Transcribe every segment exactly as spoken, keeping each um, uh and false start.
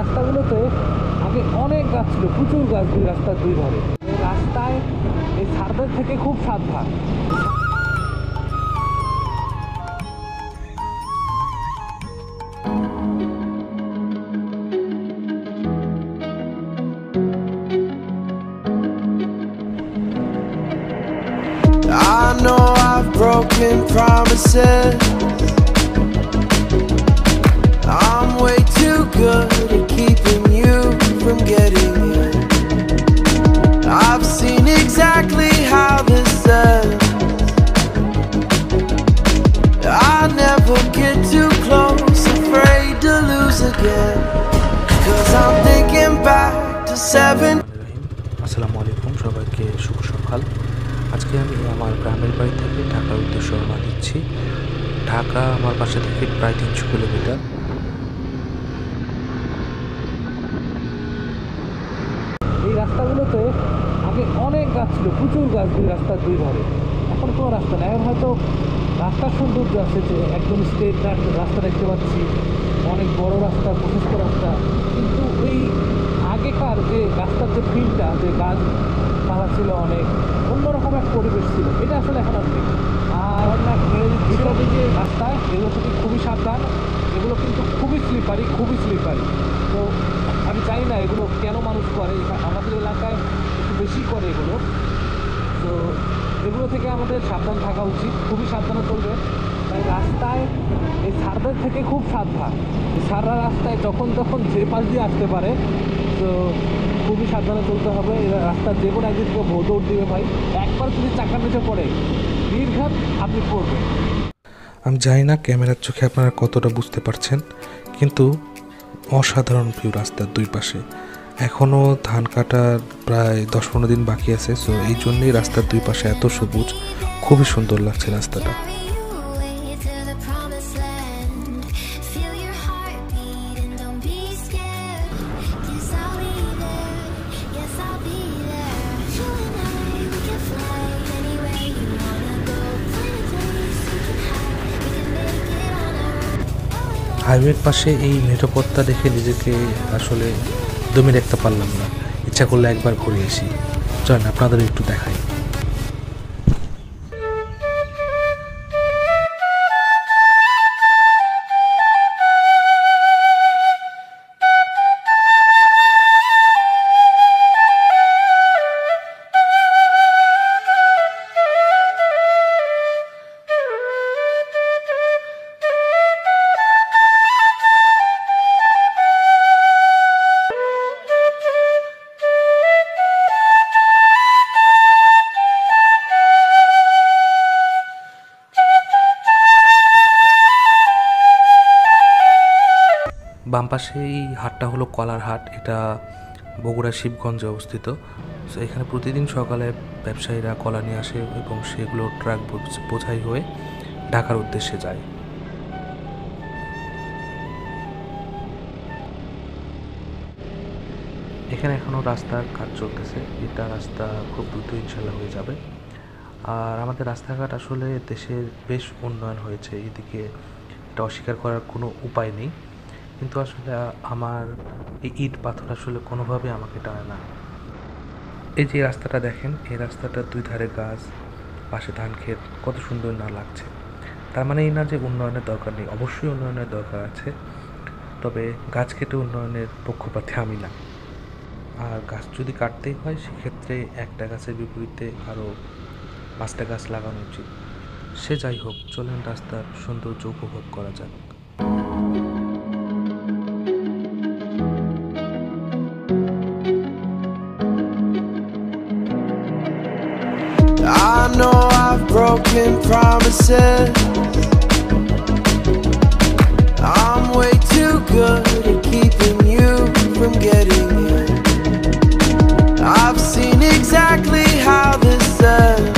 রাস্তাগুলোতে আগে অনেক গাছ ছিল, প্রচুর গাছ দুই রাস্তার দুই ধারে। এই রাস্তায় এই সারদের থেকে খুব সাবধান। I know I've broken promises. I'm way too good at keeping you from getting in. I've seen exactly how this ends. I never get too close, afraid to lose again. Cause I'm thinking back to seven. আসসালামু আলাইকুম, সবাইকে শুভ সকাল। আজকে আমি আমার গ্রামের বাড়ি থেকে ঢাকার উদ্দেশ্যে রওনা দিচ্ছি। ঢাকা আমার বাসা থেকে প্রায় তিনশো কিলোমিটার। এই রাস্তাগুলোতে আগে অনেক গাছ ছিল, প্রচুর গাছ দুই রাস্তার দুই ধারে। এখন কোনো রাস্তা নেই। এখন হয়তো রাস্তার সৌন্দর্য আছে যে একদম স্ট্রেট রাস্তা দেখতে পাচ্ছি, অনেক বড় রাস্তা, প্রশস্ত রাস্তা, কিন্তু ওই আগেকার যে রাস্তার যে ফিল্ডটা, যে গাছ পালা ছিল, অনেক অন্যরকম এক পরিবেশ ছিল, এটা আসলে এখন আর নেই। আর ভিতরে যে রাস্তা, এগুলো থেকে খুবই সাবধান। এগুলো কিন্তু খুবই স্লিপারি, খুবই স্লিপারি। তো আমি জানি না এগুলো কেন মানুষ করে, আমাদের এলাকায় একটু বেশি করে এগুলো। তো এগুলো থেকে আমাদের সাবধান থাকা উচিত, খুবই সাবধানে চলবে। তাই রাস্তায় এই সারদের থেকে খুব সাবধান। এই সাররা রাস্তায় যখন তখন যে পাশ দিয়ে আসতে পারে, তো খুবই সাবধানে চলতে হবে। রাস্তার যে কোনো একদিন থেকে দৌড় দিবে ভাই, একবার যদি চাকার নিচে পড়ে নির্ঘাত আপনি পড়বেন। আমি জানি না ক্যামেরার চোখে আপনারা কতটা বুঝতে পারছেন, কিন্তু অসাধারণ ভিউ রাস্তার দুই পাশে। এখনও ধান কাটার প্রায় দশ পনেরো দিন বাকি আছে, সো এই জন্যেই রাস্তার দুই পাশে এত সবুজ, খুবই সুন্দর লাগছে রাস্তাটা। হাইওয়ের পাশে এই নিরাপত্তা দেখে নিজেকে আসলে দমে রাখতে পারলাম না, ইচ্ছা করলে একবার ঘুরে আসি। চলেন আপনাদের একটু দেখাই। বাম পাশে এই হাটটা হলো কলার হাট, এটা বগুড়া শিবগঞ্জে অবস্থিত। তো এখানে প্রতিদিন সকালে ব্যবসায়ীরা কলা নিয়ে আসে এবং সেগুলো ট্রাক বোঝাই হয়ে ঢাকার উদ্দেশ্যে যায়। এখানে এখনও রাস্তার কাজ চলতেছে, এটা রাস্তা খুব দ্রুত ইনশাল্লাহ হয়ে যাবে। আর আমাদের রাস্তাঘাট আসলে দেশের বেশ উন্নয়ন হয়েছে, এদিকে এটা অস্বীকার করার কোনো উপায় নেই। কিন্তু আসলে আমার এই ইট পাথর আসলে কোনোভাবে আমাকে টানে না। এই যে রাস্তাটা দেখেন, এই রাস্তাটার দুই ধারে গাছ, পাশে ধান ক্ষেত, কত সুন্দর না লাগছে। তার মানে এই না যে উন্নয়নের দরকার নেই, অবশ্যই উন্নয়নের দরকার আছে, তবে গাছ কেটে উন্নয়নের পক্ষপাতী আমি না। আর গাছ যদি কাটতেই হয়, সেক্ষেত্রে একটা গাছের বিপরীতে আরও পাঁচটা গাছ লাগানো উচিত। সে যাই হোক, চলেন রাস্তার সৌন্দর্য উপভোগ করা যাক। I know I've broken promises. I'm way too good at keeping you from getting in. I've seen exactly how this ends.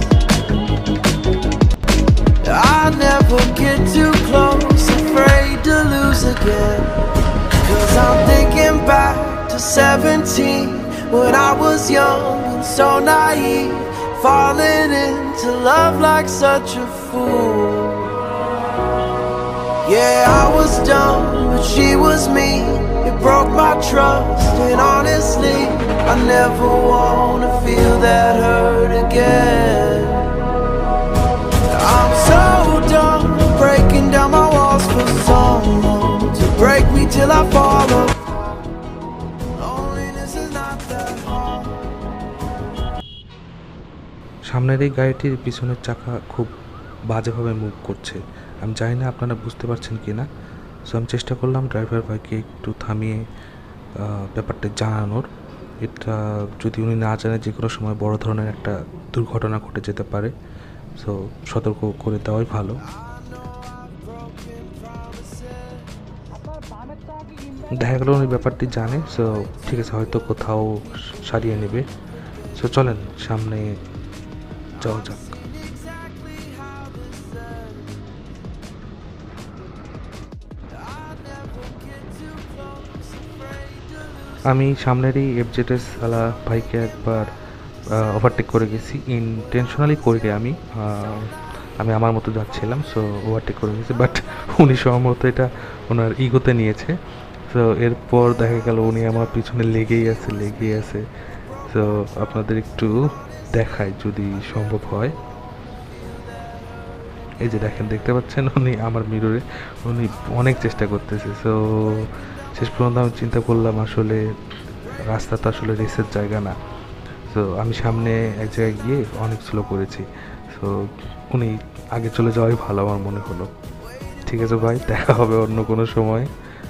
I never get too close, afraid to lose again. Cause I'm thinking back to seventeen, when I was young and so naive, falling into love like such a fool. Yeah, I was dumb, but she was me. It broke trust, and honestly, I never wanna feel that hurt again. I'm so done breaking down my walls for someone to break me till I fall apart. Loneliness is not that hard. সামনের এই গাড়িটির পিছনের চাকা খুব বাজেভাবে move করছে। আমি জানি না আপনারা বুঝতে পারছেন কি না। সো আমি চেষ্টা করলাম ড্রাইভার ভাইকে একটু থামিয়ে ব্যাপারটা জানানোর। এটা যদি উনি না জানে যে কোনো সময় বড় ধরনের একটা দুর্ঘটনা ঘটে যেতে পারে, সো সতর্ক করে দেওয়াই ভালো। দেখা গেল উনি ব্যাপারটি জানে, সো ঠিক আছে, হয়তো কোথাও সারিয়ে নেবে। সো চলেন সামনে যাওয়া যাক। আমি সামনেরই এফজেডএস ওয়ালা ভাইকে একবার ওভারটেক করে গেছি, ইনটেনশনালি করে আমি আমি আমার মতো যাচ্ছিলাম, সো ওভারটেক করে গেছি, বাট উনি সম্ভবত এটা ওনার ইগোতে নিয়েছে। সো এরপর দেখা গেল উনি আমার পিছনে লেগেই আছে লেগেই আছে সো আপনাদের একটু দেখায় যদি সম্ভব হয়। এই যে দেখেন, দেখতে পাচ্ছেন উনি আমার মিররে উনি অনেক চেষ্টা করতেছে। সো শেষ পর্যন্ত আমি চিন্তা করলাম আসলে রাস্তা তো আসলে রেসের জায়গা না। সো আমি সামনে এক জায়গায় গিয়ে অনেক স্লো করেছি। সো উনি আগে চলে যাওয়াই ভালো আমার মনে হলো। ঠিক আছে ভাই, দেখা হবে অন্য কোনো সময়।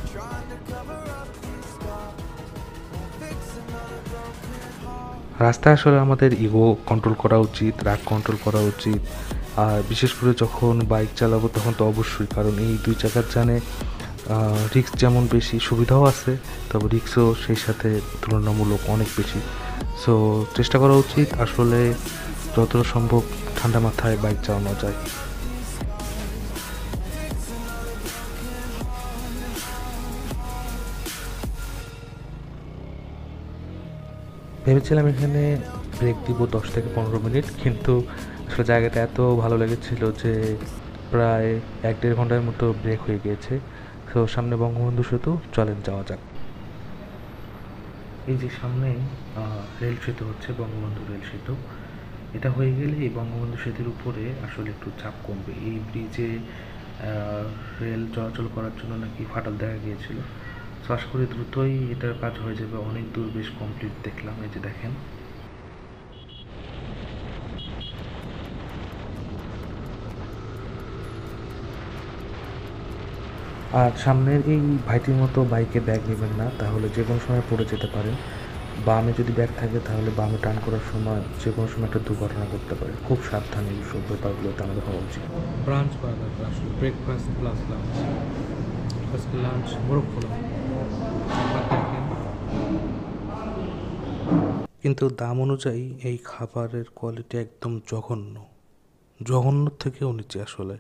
রাস্তায় আসলে আমাদের ইগো কন্ট্রোল করা উচিত, রাগ কন্ট্রোল করা উচিত। আর বিশেষ করে যখন বাইক চালাবো তখন তো অবশ্যই, কারণ এই দুই চাকার যানে রিস্ক যেমন বেশি, সুবিধাও আছে, তবে রিস্কও সেই সাথে তুলনামূলক অনেক বেশি। সো চেষ্টা করা উচিত আসলে যতটা সম্ভব ঠান্ডা মাথায় বাইক চালানো যায়। ভেবেছিলাম এখানে ব্রেক দিব দশ থেকে পনেরো মিনিট, কিন্তু আসলে জায়গাটা এত ভালো লেগেছিল যে প্রায় এক দেড় ঘন্টার মতো ব্রেক হয়ে গিয়েছে। তো সামনে বঙ্গবন্ধু সেতু, চলেন যাওয়া যাক। এই যে সামনে রেল সেতু হচ্ছে, বঙ্গবন্ধু রেল সেতু। এটা হয়ে গেলে এই বঙ্গবন্ধু সেতুর উপরে আসলে একটু চাপ কমবে। এই ব্রিজে রেল চলাচল করার জন্য নাকি ফাটল দেখা গিয়েছিল। তো আশা করি দ্রুতই এটার কাজ হয়ে যাবে। অনেক দূর বেশ কমপ্লিট দেখলাম, এই যে দেখেন। আর সামনের এই ভাইটির মতো বাইকে ব্যাগ নেবেন না, তাহলে যে কোনো সময় পড়ে যেতে পারেন। বামে যদি ব্যাগ থাকে তাহলে বামে টার্ন করার সময় যে কোনো সময় একটা দুর্ঘটনা করতে পারে। খুব সাবধানে এই সব ব্যাপারগুলোতে আমাদের হওয়া উচিত। ব্রাঞ্চ বার্গার আসলে ব্রেকফাস্ট প্লাস লাঞ্চ, আজকে লাঞ্চ মোরগ পোলাও। কিন্তু দাম অনুযায়ী এই খাবারের কোয়ালিটি একদম জঘন্য, জঘন্য থেকেও নিচে আসলে।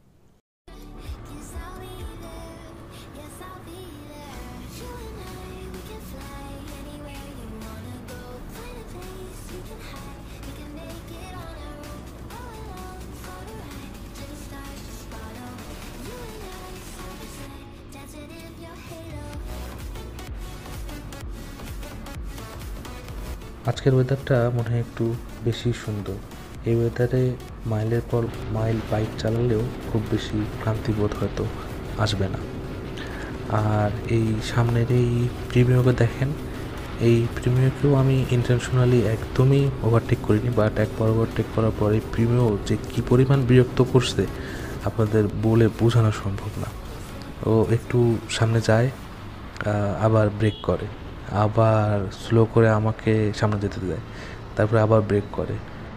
আজকের ওয়েদারটা মনে হয় একটু বেশি সুন্দর। এই ওয়েদারে মাইলের পর মাইল বাইক চালালেও খুব বেশি ক্লান্তিবোধ হয়তো আসবে না। আর এই সামনের এই প্রিমিয়কে দেখেন, এই প্রিমিয়কেও আমি ইন্টেনশনালি একদমই ওভারটেক করিনি, বাট একবার ওভারটেক করার পর এই প্রিমিয় যে কী পরিমাণ বিরক্ত করছে আপনাদের বলে বোঝানো সম্ভব না। ও একটু সামনে যায়, আবার ব্রেক করে, আবার স্লো করে আমাকে সামনে যেতে দেয়, তারপরে আবার ব্রেক করে।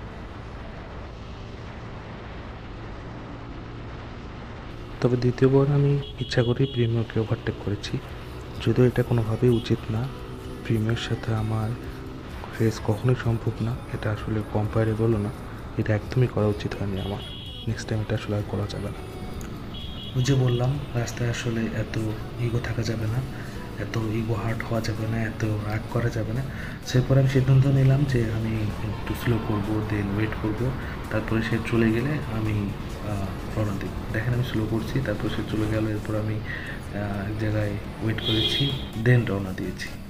তবে দ্বিতীয়বার আমি ইচ্ছা করেই প্রিমিয়রকে ওভারটেক করেছি, যদিও এটা কোনোভাবেই উচিত না। প্রিমিয়র সাথে আমার রেস কখনোই সম্ভব না, এটা আসলে কম্পারেবলও না, এটা একদমই করা উচিত হয়নি আমার। নেক্সট টাইম এটা আসলে আর করা যাবে না। ওই যে বললাম, রাস্তায় আসলে এত ইগো থাকা যাবে না, এত ইগো হার্ট হওয়া যাবে না, এত রাগ করা যাবে না। সেরপর আমি সিদ্ধান্ত নিলাম যে আমি একটু স্লো করবো, দেন ওয়েট করব, তারপরে সে চলে গেলে আমি রওনা দিই। দেখেন আমি স্লো করছি, তারপর সে চলে গেল, এরপর আমি এক জায়গায় ওয়েট করেছি, দেন রওনা দিয়েছি।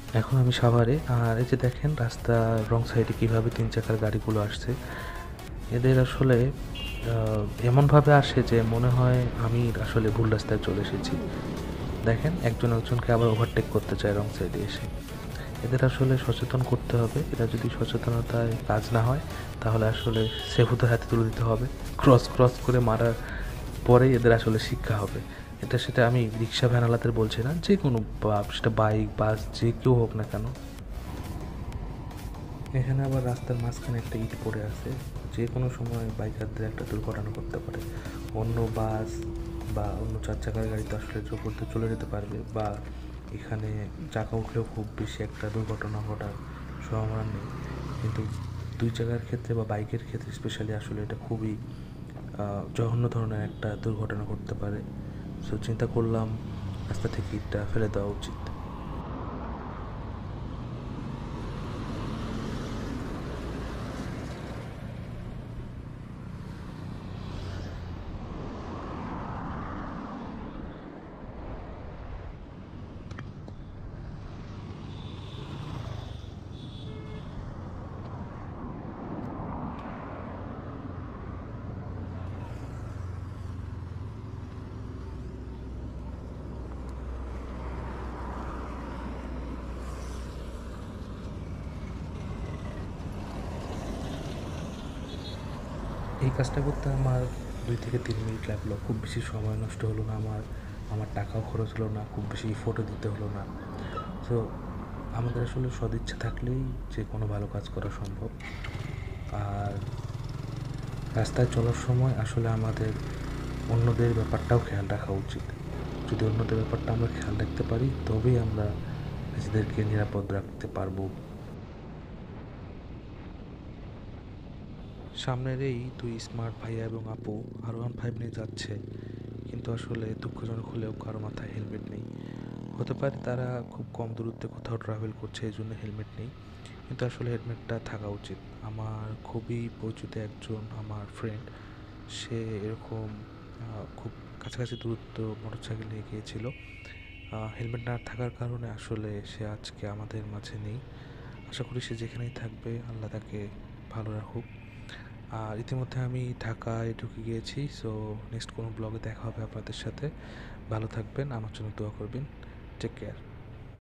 এখন আমি সাভারে, আর এই যে দেখেন রাস্তার রং সাইডে কীভাবে তিন চাকার গাড়িগুলো আসছে। এদের আসলে এমনভাবে আসে যে মনে হয় আমি আসলে ভুল রাস্তায় চলে এসেছি। দেখেন একজন একজনকে আবার ওভারটেক করতে চায় রং সাইডে এসে। এদের আসলে সচেতন করতে হবে। এরা যদি সচেতনতায় কাজ না হয় তাহলে আসলে সেফুদের হাতে তুলে দিতে হবে। ক্রস ক্রস করে মারার পরেই এদের আসলে শিক্ষা হবে। এটা সেটা আমি রিক্সা ভ্যানালাদের বলছি না, যে কোনো সেটা বাইক বাস যে কেউ হোক না কেন। এখানে আবার রাস্তার মাঝখানে একটা ইট পড়ে আছে, যে কোনো সময় বাইকারদের একটা দুর্ঘটনা করতে পারে। অন্য বাস বা অন্য চার চাকার গাড়ি তো আসলে উপর দিয়ে চলে যেতে পারবে, বা এখানে চাকা উঠলেও খুব বেশি একটা দুর্ঘটনা ঘটার সম্ভাবনা নেই, কিন্তু দুই চাকার ক্ষেত্রে বা বাইকের ক্ষেত্রে স্পেশালি আসলে এটা খুবই জঘন্য ধরনের একটা দুর্ঘটনা ঘটতে পারে। সো চিন্তা করলাম রাস্তা থেকে ইটটা ফেলে দেওয়া উচিত। এই কাজটা করতে আমার দুই থেকে তিন মিনিট লাগলো, খুব বেশি সময় নষ্ট হলো না আমার, আমার টাকাও খরচ হলো না, খুব বেশি ফটো দিতে হলো না। তো আমাদের আসলে সদিচ্ছা থাকলেই যে কোনো ভালো কাজ করা সম্ভব। আর রাস্তায় চলার সময় আসলে আমাদের অন্যদের ব্যাপারটাও খেয়াল রাখা উচিত। যদি অন্যদের ব্যাপারটা আমরা খেয়াল রাখতে পারি তবেই আমরা নিজেদেরকে নিরাপদ রাখতে পারবো। সামনের এই দুই স্মার্ট ভাইয়া এবং আপু আর ওয়ান ফাইভ নিয়ে যাচ্ছে, কিন্তু আসলে দুঃখজনক হলেও কারো মাথায় হেলমেট নেই। হতে পারে তারা খুব কম দূরত্বে কোথাও ট্রাভেল করছে এই জন্য হেলমেট নেই, কিন্তু আসলে হেলমেটটা থাকা উচিত। আমার খুবই পরিচিত একজন আমার ফ্রেন্ড, সে এরকম খুব কাছাকাছি দূরত্ব মোটর সাইকেল নিয়ে গিয়েছিল। হেলমেট না থাকার কারণে আসলে সে আজকে আমাদের মাঝে নেই। আশা করি সে যেখানেই থাকবে আল্লাহ তাকে ভালো রাখুক। আর ইতিমধ্যে আমি ঢাকায় ঢুকে গিয়েছি। সো নেক্সট কোনো ব্লগে দেখা হবে আপনাদের সাথে। ভালো থাকবেন, আমার জন্য দোয়া করবেন। Take care.